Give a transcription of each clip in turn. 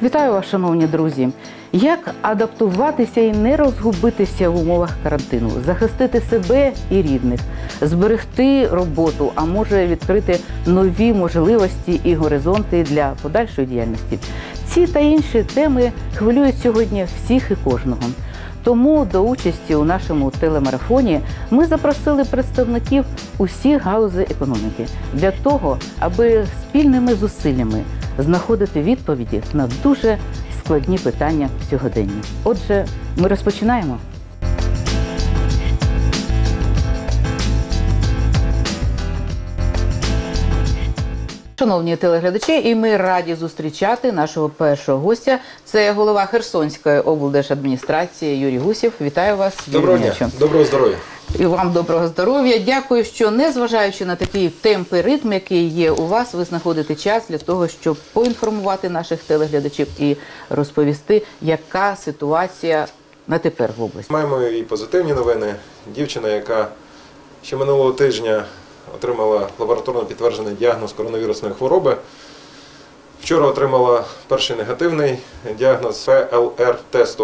Вітаю вас, шановні друзі! Як адаптуватися і не розгубитися в умовах карантину, захистити себе і рідних, зберегти роботу, а може відкрити нові можливості і горизонти для подальшої діяльності? Ці та інші теми хвилюють сьогодні всіх і кожного. Тому до участі у нашому телемарафоні ми запросили представників усіх галузей економіки для того, аби спільними зусиллями знаходити відповіді на дуже складні питання сьогодення. Отже, ми розпочинаємо. Шановні телеглядачі, і ми раді зустрічати нашого першого гостя. Це голова Херсонської облдержадміністрації Юрій Гусєв. Вітаю вас. Доброго дня. Доброго здоров'я. І вам доброго здоров'я. Дякую, що незважаючи на такий темп і ритм, який є у вас, ви знаходите час для того, щоб поінформувати наших телеглядачів і розповісти, яка ситуація на тепер в області. Маємо і позитивні новини. Дівчина, яка ще минулого тижня отримала лабораторно підтверджений діагноз коронавірусної хвороби, вчора отримала перший негативний діагноз ПЛР-тесту.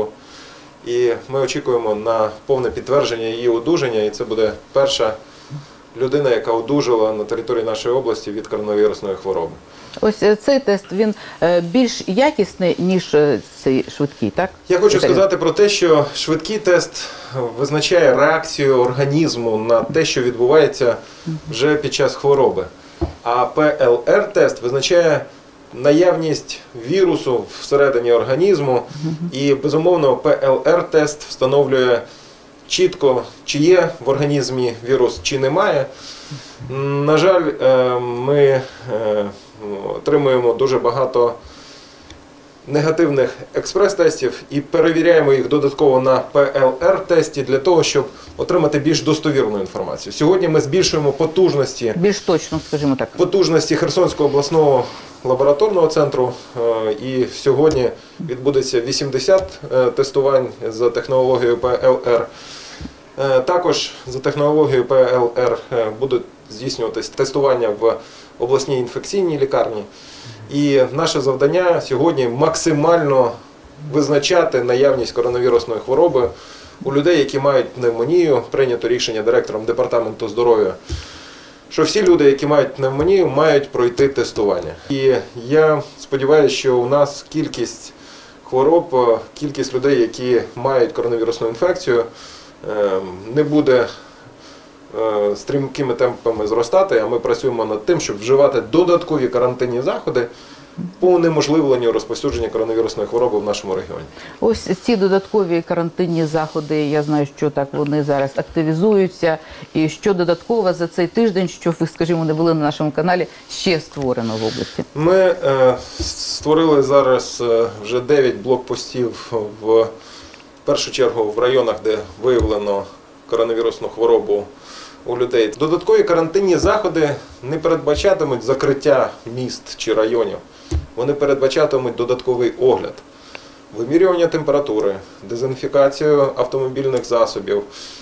І ми очікуємо на повне підтвердження її одужання, і це буде перша людина, яка одужала на території нашої області від коронавірусної хвороби. Ось цей тест, він більш якісний, ніж цей швидкий, так? Я хочу сказати про те, що швидкий тест визначає реакцію організму на те, що відбувається вже під час хвороби. А ПЛР-тест визначає наявність вірусу всередині організму, і, безумовно, ПЛР-тест встановлює чітко, чи є в організмі вірус, чи немає. На жаль, ми отримуємо дуже багато негативних експрес-тестів і перевіряємо їх додатково на ПЛР-тесті для того, щоб отримати більш достовірну інформацію. Сьогодні ми збільшуємо потужності, більш точно, скажімо так, потужності Херсонського обласного лабораторного центру, і сьогодні відбудеться 80 тестувань за технологією ПЛР. Також за технологією ПЛР будуть здійснюватись тестування в обласній інфекційній лікарні. І наше завдання сьогодні максимально визначати наявність коронавірусної хвороби у людей, які мають пневмонію. Прийнято рішення директором департаменту здоров'я, що всі люди, які мають пневмонію, мають пройти тестування. І я сподіваюся, що у нас кількість хвороб, кількість людей, які мають коронавірусну інфекцію, не буде стрімкими темпами зростати, а ми працюємо над тим, щоб вживати додаткові карантинні заходи по унеможливленню розповсюдження коронавірусної хвороби в нашому регіоні. Ось ці додаткові карантинні заходи, я знаю, що так вони зараз активізуються. І що додатково за цей тиждень, що ви, скажімо, не були на нашому каналі, ще створено в області? Ми створили зараз вже 9 блокпостів в першу чергу в районах, де виявлено коронавірусну хворобу у людей. Додаткові карантинні заходи не передбачатимуть закриття міст чи районів. Вони передбачатимуть додатковий огляд, вимірювання температури, дезінфікацію автомобільних засобів,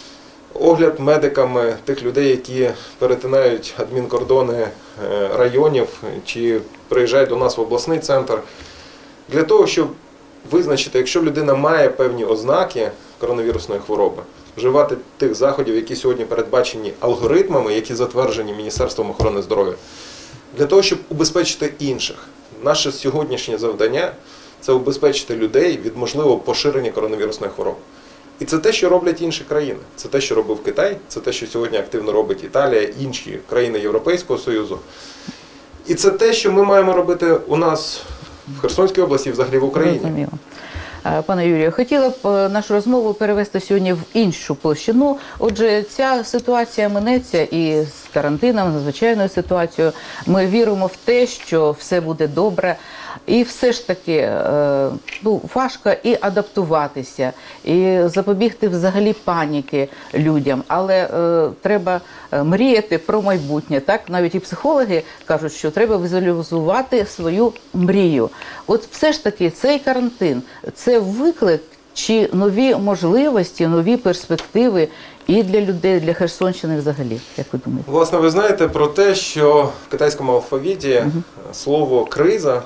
огляд медиками тих людей, які перетинають адмінкордони районів чи приїжджають до нас в обласний центр, для того, щоб визначити, якщо людина має певні ознаки коронавірусної хвороби, вживати тих заходів, які сьогодні передбачені алгоритмами, які затверджені Міністерством охорони здоров'я, для того, щоб убезпечити інших. Наше сьогоднішнє завдання – це убезпечити людей від можливого поширення коронавірусної хвороби. І це те, що роблять інші країни. Це те, що робив Китай, це те, що сьогодні активно робить Італія, інші країни Європейського Союзу. І це те, що ми маємо робити у нас в Херсонській області і взагалі в Україні. Розуміло. Пане Юрію, хотіла б нашу розмову перевести сьогодні в іншу площину. Отже, ця ситуація минеться і з карантином, надзвичайною ситуацією. Ми віримо в те, що все буде добре. І все ж таки важко і адаптуватися, і запобігти взагалі паніки людям. Але треба мріяти про майбутнє. Так? Навіть і психологи кажуть, що треба візуалізувати свою мрію. От все ж таки цей карантин – це виклик чи нові можливості, нові перспективи і для людей, для Херсонщини взагалі, як ви думаєте? Власне, ви знаєте про те, що в китайському алфавіті слово «криза»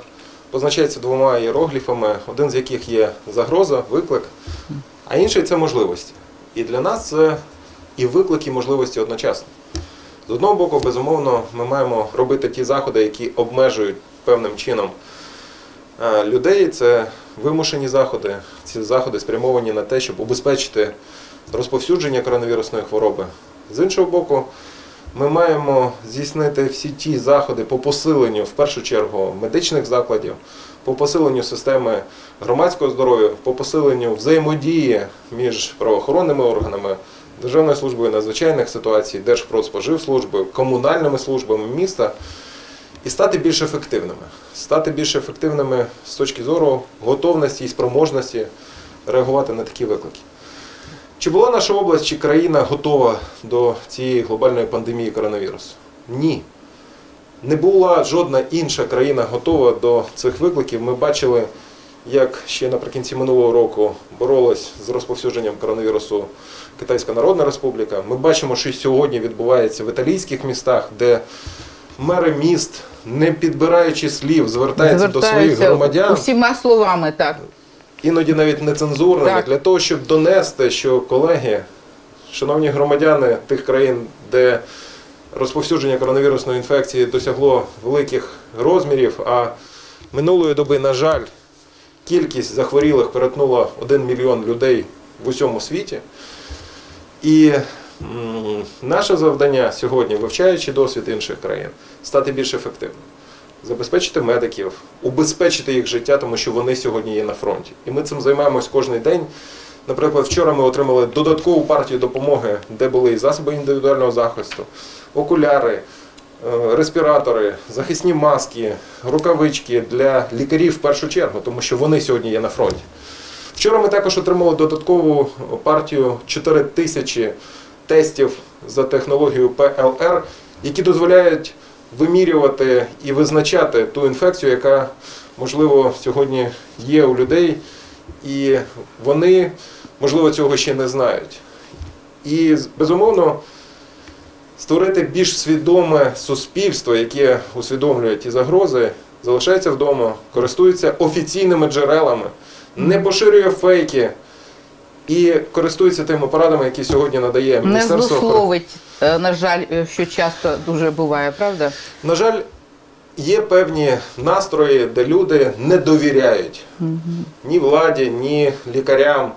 позначається двома іерогліфами, один з яких є загроза, виклик, а інший – це можливості. І для нас це і виклик, і можливості одночасно. З одного боку, безумовно, ми маємо робити ті заходи, які обмежують певним чином людей. Це вимушені заходи. Ці заходи спрямовані на те, щоб убезпечити розповсюдження коронавірусної хвороби. З іншого боку, ми маємо здійснити всі ті заходи по посиленню, в першу чергу, медичних закладів, по посиленню системи громадського здоров'я, по посиленню взаємодії між правоохоронними органами, Державною службою надзвичайних ситуацій, Держпродспоживслужбою, комунальними службами міста і стати більш ефективними. Стати більш ефективними з точки зору готовності і спроможності реагувати на такі виклики. Чи була наша область, чи країна готова до цієї глобальної пандемії коронавірусу? Ні. Не була жодна інша країна готова до цих викликів. Ми бачили, як ще наприкінці минулого року боролась з розповсюдженням коронавірусу Китайська Народна Республіка. Ми бачимо, що сьогодні відбувається в італійських містах, де мери міст, не підбираючи слів, звертаються до своїх громадян. Усіма словами, так. Іноді навіть нецензурними, для того, щоб донести, що, колеги, шановні громадяни тих країн, де розповсюдження коронавірусної інфекції досягло великих розмірів, а минулої доби, на жаль, кількість захворілих перетнула 1 мільйон людей в усьому світі. І наше завдання сьогодні, вивчаючи досвід інших країн, стати більш ефективним. Забезпечити медиків, убезпечити їх життя, тому що вони сьогодні є на фронті. І ми цим займаємось кожен день. Наприклад, вчора ми отримали додаткову партію допомоги, де були і засоби індивідуального захисту, окуляри, респіратори, захисні маски, рукавички для лікарів в першу чергу, тому що вони сьогодні є на фронті. Вчора ми також отримали додаткову партію 4000 тестів за технологією ПЛР, які дозволяють вимірювати і визначати ту інфекцію, яка, можливо, сьогодні є у людей, і вони, можливо, цього ще не знають. І, безумовно, створити більш свідоме суспільство, яке усвідомлює ті загрози, залишається вдома, користується офіційними джерелами, не поширює фейки і користується тими порадами, які сьогодні надає Міністерство. Не злословить, на жаль, що часто дуже буває, правда? На жаль, є певні настрої, де люди не довіряють ні владі, ні лікарям.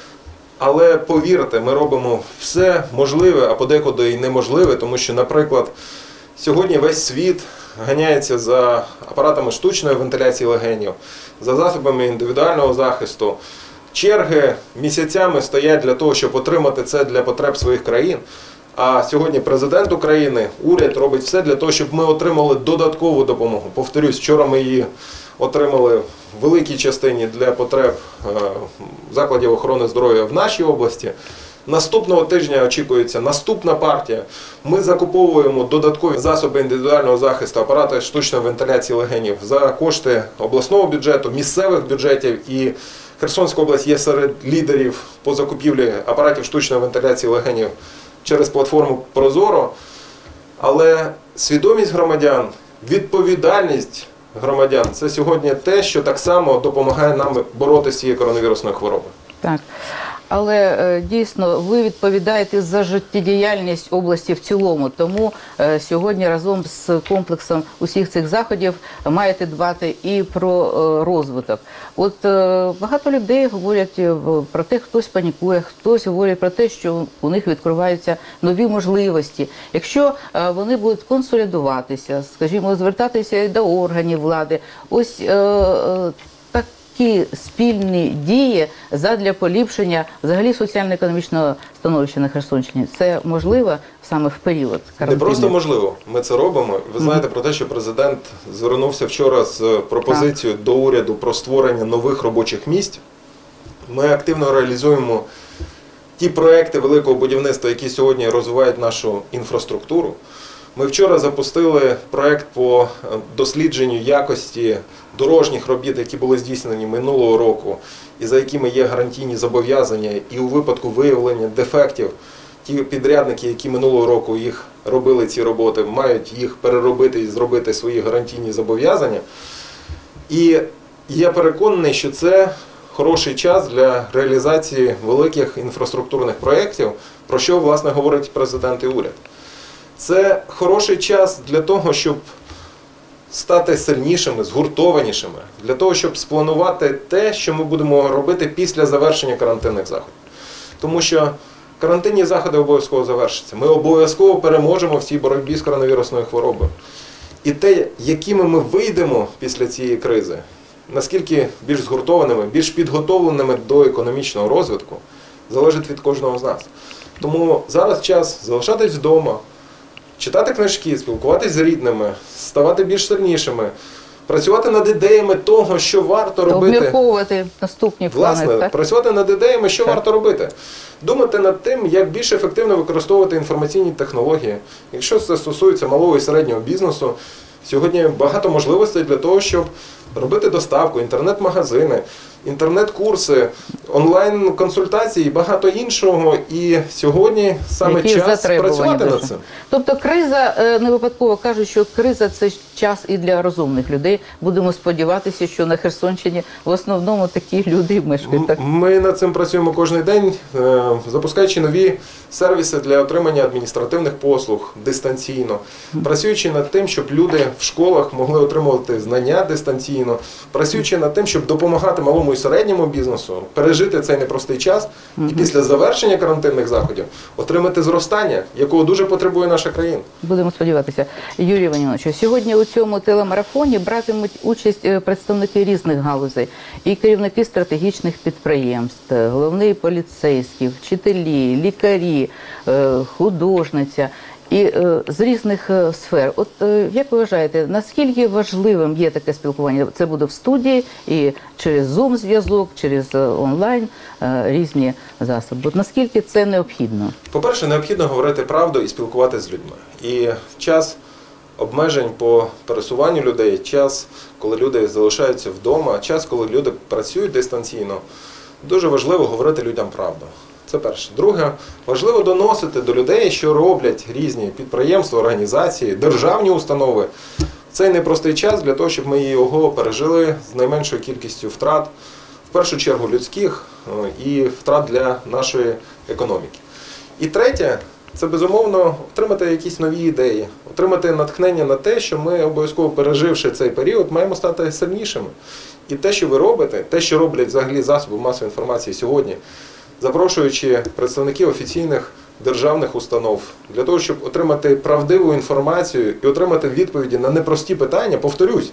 Але повірте, ми робимо все можливе, а подекуди і неможливе, тому що, наприклад, сьогодні весь світ ганяється за апаратами штучної вентиляції легенів, за засобами індивідуального захисту. Черги місяцями стоять для того, щоб отримати це для потреб своїх країн. А сьогодні президент України, уряд робить все для того, щоб ми отримали додаткову допомогу. Повторюсь, вчора ми її отримали в великій частині для потреб закладів охорони здоров'я в нашій області. Наступного тижня очікується наступна партія. Ми закуповуємо додаткові засоби індивідуального захисту, апарати штучної вентиляції легенів за кошти обласного бюджету, місцевих бюджетів. І Херсонська область є серед лідерів по закупівлі апаратів штучної вентиляції легенів через платформу Прозоро. Але свідомість громадян, відповідальність громадян – це сьогодні те, що так само допомагає нам боротися з цією коронавірусною хворобою. Так. Але дійсно ви відповідаєте за життєдіяльність області в цілому, тому сьогодні разом з комплексом усіх цих заходів маєте дбати і про розвиток. От багато людей говорять про те, хтось панікує, хтось говорить про те, що у них відкриваються нові можливості. Якщо вони будуть консолідуватися, скажімо, звертатися до органів влади, ось такі спільні дії задля поліпшення взагалі соціально-економічного становища на Херсонщині. Це можливо саме в період карантину? Не просто можливо. Ми це робимо. Ви знаєте про те, що президент звернувся вчора з пропозицією до уряду про створення нових робочих місць. Ми активно реалізуємо ті проекти великого будівництва, які сьогодні розвивають нашу інфраструктуру. Ми вчора запустили проект по дослідженню якості дорожніх робіт, які були здійснені минулого року, і за якими є гарантійні зобов'язання, і у випадку виявлення дефектів, ті підрядники, які минулого року їх робили ці роботи, мають їх переробити і зробити свої гарантійні зобов'язання. І я переконаний, що це хороший час для реалізації великих інфраструктурних проєктів, про що, власне, говорить президент і уряд. Це хороший час для того, щоб стати сильнішими, згуртованішими, для того, щоб спланувати те, що ми будемо робити після завершення карантинних заходів. Тому що карантинні заходи обов'язково завершаться. Ми обов'язково переможемо в цій боротьбі з коронавірусною хворобою. І те, якими ми вийдемо після цієї кризи, наскільки більш згуртованими, більш підготовленими до економічного розвитку, залежить від кожного з нас. Тому зараз час залишатись вдома, читати книжки, спілкуватись з рідними, ставати більш сильнішими, працювати над ідеями того, що варто робити. Обмірковувати наступні плани. Власне, так? працювати над ідеями, що Так. варто робити. Думати над тим, як більш ефективно використовувати інформаційні технології. Якщо це стосується малого і середнього бізнесу, сьогодні багато можливостей для того, щоб робити доставку, інтернет-магазини, інтернет-курси, онлайн-консультації і багато іншого. І сьогодні саме Які час затребувані працювати дуже. над цим. Тобто криза, не випадково кажуть, що криза – це час і для розумних людей. Будемо сподіватися, що на Херсонщині в основному такі люди мешкають. Так? Ми над цим працюємо кожен день, запускаючи нові сервіси для отримання адміністративних послуг дистанційно, працюючи над тим, щоб люди в школах могли отримувати знання дистанційно, працюючи над тим, щоб допомагати малому і середньому бізнесу пережити цей непростий час і після завершення карантинних заходів отримати зростання, якого дуже потребує наша країна. Будемо сподіватися. Юрій Іванович, сьогодні у цьому телемарафоні братимуть участь представники різних галузей. І керівники стратегічних підприємств, головний поліцейський, вчителі, лікарі, художниця. І з різних сфер. От як ви вважаєте, наскільки важливим є таке спілкування? Це буде в студії і через Zoom-зв'язок, через онлайн, різні засоби. От наскільки це необхідно? По-перше, необхідно говорити правду і спілкуватися з людьми. І час обмежень по пересуванню людей, час, коли люди залишаються вдома, час, коли люди працюють дистанційно, дуже важливо говорити людям правду. Це перше. Друге, важливо доносити до людей, що роблять різні підприємства, організації, державні установи. Цей непростий час для того, щоб ми його пережили з найменшою кількістю втрат, в першу чергу людських і втрат для нашої економіки. І третє, це безумовно отримати якісь нові ідеї, отримати натхнення на те, що ми обов'язково переживши цей період, маємо стати сильнішими. І те, що ви робите, те, що роблять взагалі засоби масової інформації сьогодні, запрошуючи представників офіційних державних установ для того, щоб отримати правдиву інформацію і отримати відповіді на непрості питання, повторюсь,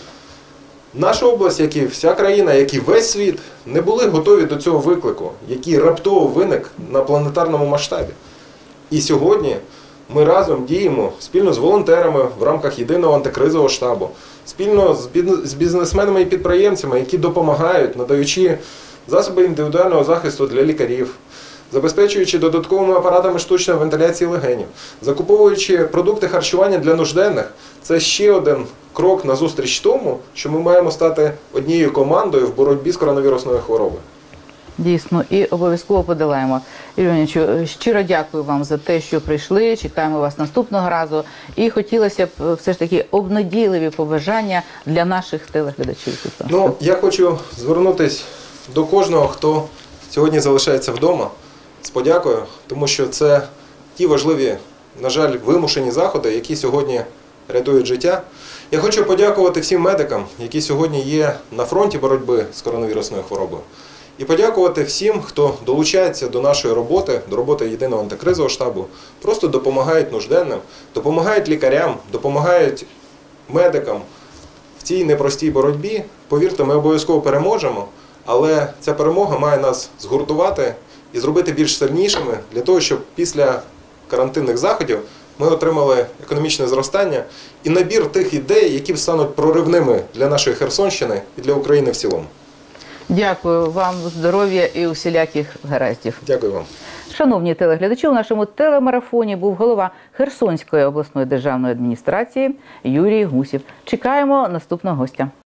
наша область, як і вся країна, як і весь світ, не були готові до цього виклику, який раптово виник на планетарному масштабі. І сьогодні ми разом діємо спільно з волонтерами в рамках єдиного антикризового штабу, спільно з бізнесменами і підприємцями, які допомагають, надаючи засоби індивідуального захисту для лікарів, забезпечуючи додатковими апаратами штучної вентиляції легенів, закуповуючи продукти харчування для нужденних. Це ще один крок назустріч тому, що ми маємо стати однією командою в боротьбі з коронавірусною хворобою. Дійсно, і обов'язково подолаємо. Юрій Іванович, щиро дякую вам за те, що прийшли. Чекаємо вас наступного разу. І хотілося б все ж таки обнадійливі побажання для наших телеглядачів. Я хочу звернутися до кожного, хто сьогодні залишається вдома, з подякою, тому що це ті важливі, на жаль, вимушені заходи, які сьогодні рятують життя. Я хочу подякувати всім медикам, які сьогодні є на фронті боротьби з коронавірусною хворобою. І подякувати всім, хто долучається до нашої роботи, до роботи єдиного антикризового штабу, просто допомагають нужденним, допомагають лікарям, допомагають медикам в цій непростій боротьбі. Повірте, ми обов'язково переможемо, але ця перемога має нас згуртувати і зробити більш сильнішими для того, щоб після карантинних заходів ми отримали економічне зростання і набір тих ідей, які стануть проривними для нашої Херсонщини і для України в цілому. Дякую вам, здоров'я і усіляких гараздів. Дякую вам. Шановні телеглядачі, у нашому телемарафоні був голова Херсонської обласної державної адміністрації Юрій Гусів. Чекаємо наступного гостя.